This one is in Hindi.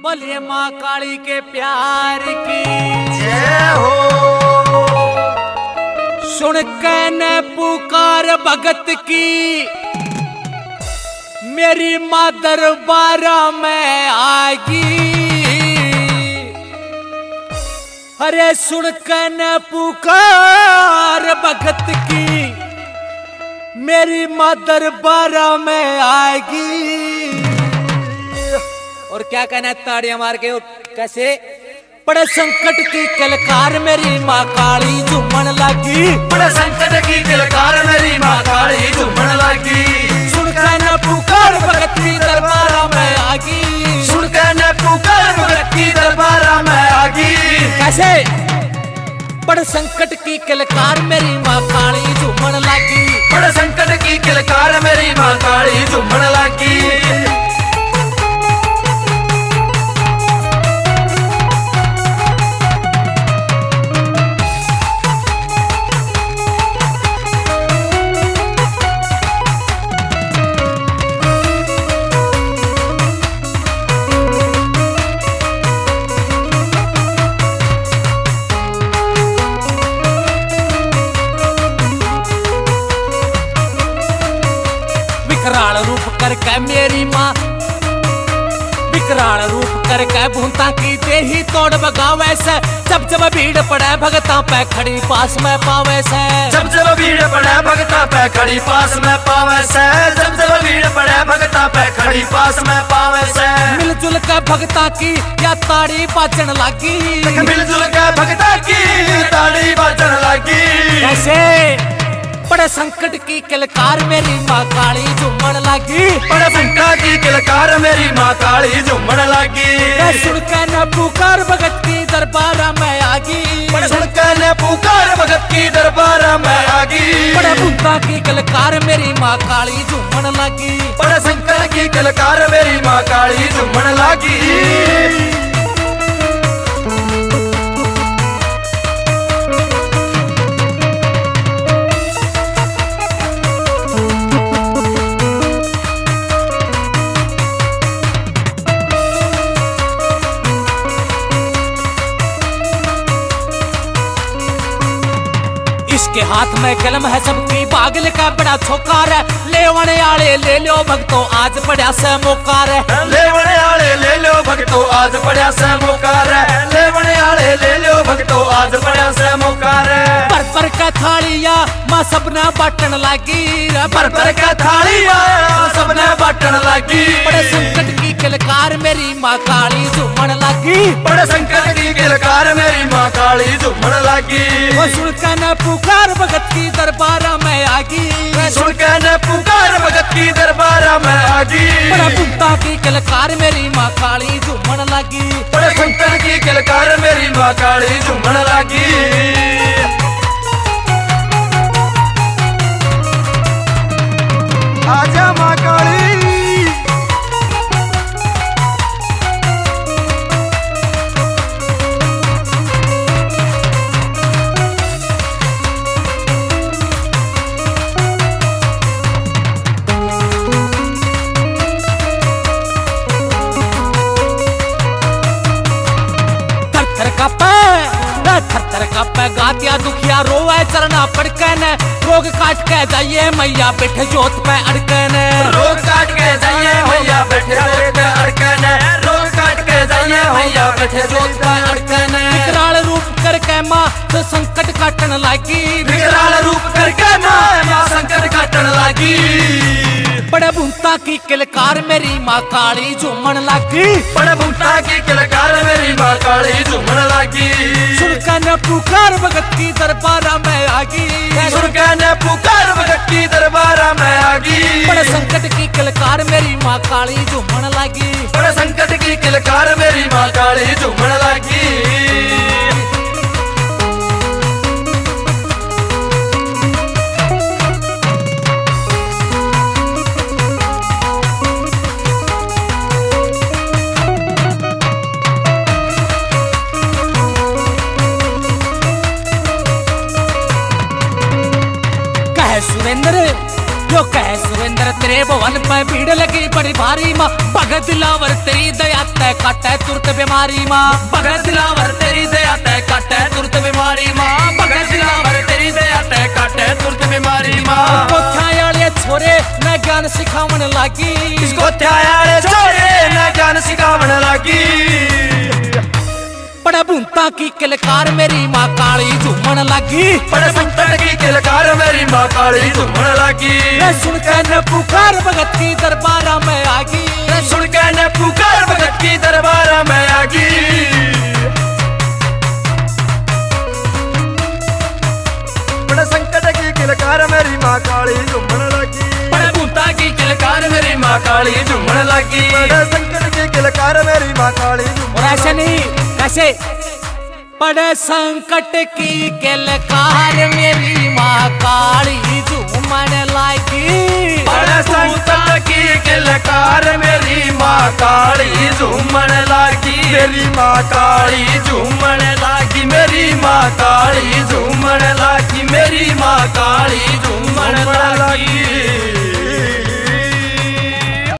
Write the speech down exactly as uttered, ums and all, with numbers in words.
बोलिए माँ काली के प्यार की जय हो। सुन के न पुकार भगत की मेरी माँ दरबारा में आएगी। अरे सुन के न पुकार भगत की मेरी माँ दरबारा में आएगी। और क्या कहना है ताड़ियां मार के कैसे बड़े संकट की कलकार मेरी माँ काली झूमन लगी। बड़े संकट की कलकार मेरी माँ काली झूमन लगी। सुन के न पुकार भगत की दरबारा में आगी। सुन के न पुकार भगत की दरबारा में आगी। कैसे बड़े संकट की कलकार मेरी माँ काली झूमन लगी। बड़े संकट की कलकार मेरी माँ काली झूमन लगी। विकराल रूप करके मेरी माँ विकराल रूप करके भूता की देही तोड़ बगावे से। जब जब भीड़ पड़े भगता पे खड़ी पास में पावे से। जब जब भीड़ पड़े भगता पे खड़ी पास में पावे से। जब जब भीड़ पड़े भगता पे खड़ी पास में पावे से। मिलजुल के भगता की या ताड़ी बाजन लगी। मिलजुल के भगता की ताड़ी बाजन लगी। कैसे बड़े संकट की कलकार मेरी माँ काली झूमन लगी। बड़े संकट की कलकार मेरी माँ काली झूमन लगी। सुन के न पुकार भगत की दरबारा में आगी। सुन के न पुकार भगत की दरबारा में आगी। बड़े भूता की कलकार मेरी माँ काली झूमन लगी। बड़े संकट की कलकार मेरी माँ काली झूमन लगी। इसके हाथ में कलम है सबकी पागल का बड़ा छोकार है। लेवने आले ले लो भक्तों आज पड़ा से मोकार है। लेवने आले ले लो भक्तों आज पड़ा से मोकार है। लेवने आले ले लो भक्तों आज पड़ा से मोकार है। पर पर का थालिया माँ सबने बाटन लगी। पर पर का थालिया सबने बाटन लगी। बड़े संकट की कलकार मेरी माँ काली झूमन लगी। बड़े संकट की कलकार मेरी माँ काली झूमन लगी। वो सुन के न पुकार भगत की दरबारा में आगी। सुन के न पुकार भगत की दरबारा में आगी। बड़ा भूता की कलकार मेरी माँ काली झूमन लगी। बड़े संकट की कलकार मेरी माँ काली झूमन लगी। आजा माँ काली। थर का पे गातिया दुखिया रोवे चरना पड़के न। रोग काट के जाइए मैया बैठे जोत पे अड़के न। रोग काट के जाइए मैया बैठे जोत पे अड़के न। रोग काट के जाइए मैया बैठे जोत पे अड़के न। विकराल रूप करके माँ तो संकट काटन लगी। विकराल रूप करके माँ संकट काटन लगी। बड़े भूता की किलकार मेरी माँ काली झूमन लगी। बड़े भूता की किलकार मेरी माँ काली झूमन लगी। सुन के न पुकार भगत की दरबारा में आगी। सुन के न पुकार भगत की दरबारा में आगी। बड़े संकट की किलकार मेरी माँ काली झूमन लगी। बड़े संकट की किलकार मेरी माँ काली झूमन लगी। सुरेंद्र जो कह सुरेंद्र तेरे भवन पे भीड़ लगी बड़ी भारी माँ। भगत दिलावर तेरी दया तय काटे तुरत बीमारी माँ, भगत दिलावर तेरी दया तय काटे तुरत बीमारी माँ, भगत दिलावर तेरी दया तय काटे तुरत बीमारी माँ। कोठ्यायाले छोरे न ज्ञान सिखावन लागी, इसको त्यायाले छोरे न ज्ञान सिखावन लागी। बड़ा भूंता की किलकार मेरी माँ काली झूमन लागी, बड़े संकट की किलकार मेरी माँ काली झूमन लागी। सुन के न पुकार भगत की दरबारा में आगी, सुन के न पुकार भगत की दरबारा में आगी। बड़े संकट की किलकार मेरी माँ काली झूमन लागी, बड़े भूता की किलकार मेरी माँ काली झूमन लागी। बड़े संकट की किलकार मेरी माँ काली झूमन। और ऐसे नहीं कैसे, बड़े संकट की किलकार मेरी माँ काली झूमन लागी, बड़े संकट की किलकार मेरी माँ काली झूमन लागी। मेरी माँ काली झूमन लागी, मेरी माँ काली